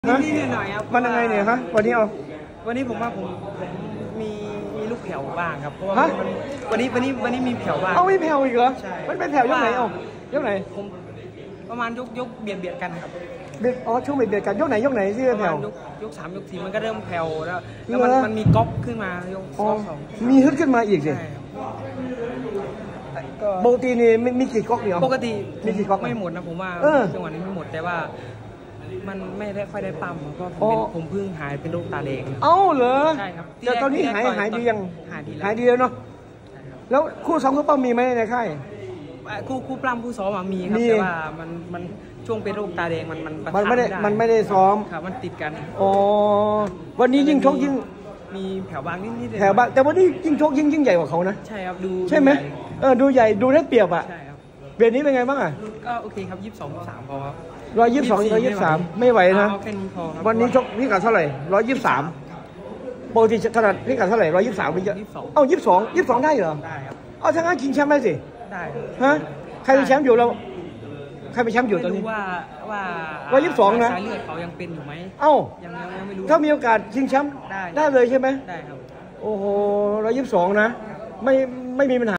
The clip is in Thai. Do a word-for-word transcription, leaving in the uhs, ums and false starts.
นิดๆหน่อยๆครับมันยังไงเนี่ยฮะวันนี้เอาวันนี้ผมว่าผมมีมีลูกแผ่วบ้างครับเพราะว่าวันนี้วันนี้วันนี้มีแผ่วบ้างเอาไม่แผ่วอีกเหรอมันเป็นแผ่วยกไหนเอายกไหนผมประมาณยกยกเบียดเบียดกันครับเบียดอ๋อช่วงเบียดเบียดกันยกไหนยกไหนที่แผ่วยกยกสามยกสี่มันก็เริ่มแผ่วแล้วแล้วมันมันมีก๊อกขึ้นมายกสองมีฮึดขึ้นมาอีกสิปกตินี่มีกี่ก๊อกเนี่ยปกติมีกี่ก๊อกไม่หมดนะผมว่าจังหวะนี้ไม่หมดแต่ว่ามันไม่ได้ค่อยได้ปั๊มเพราะผมเป็นผมเพิ่งหายเป็นโรคตาแดงเอ้าเหรอใช่ครับแต่ตอนนี้หายหายดียังหายดีหายดีแล้วเนาะแล้วคู่ซ้อมคู่ปั้มมีไหมในค่ายคู่คู่ปล้ำคู่ซ้อมมีครับแต่ว่ามันมันช่วงเป็นโรคตาแดงมันมันมันไม่ได้มันไม่ได้ซ้อมครับมันติดกันอ๋อวันนี้ยิ่งชกยิ่งมีแผ่วบางนิดๆแผ่วบางแต่วันนี้ยิ่งชกยิ่งยิ่งใหญ่กว่าเขานะใช่ครับดูใช่ไหมเออดูใหญ่ดูได้เปรียบอ่ะใช่ครับเบียดนี้เป็นไงบ้างอ่ะก็โอเคครับยี่สิบสองสามพอครับร้อยยี่สิบสองร้อยยี่สิบสามไม่ไหวนะวันนี้ชกพิกัดเท่าไหร่ร้อยยี่สิบสามปกติถนัดพิกัดเท่าไหร่ร้อยยี่สิบสามไปเยอะเอ้ายี่สิบสองยี่สิบสองได้เหรอได้ครับเอาถ้างั้นชิงแชมป์ได้สิได้ฮะใครเป็นแชมป์อยู่เราใครเป็นแชมป์อยู่ตอนนี้ว่าว่าร้อยยี่สิบสองนะสายเลือดเขายังเป็นอยู่ไหมเอ้ายังยังไม่รู้ถ้ามีโอกาสชิงแชมป์ได้ได้เลยใช่ไหมได้ครับโอ้โหร้อยยี่สิบสองนะไม่ไม่มีปัญหา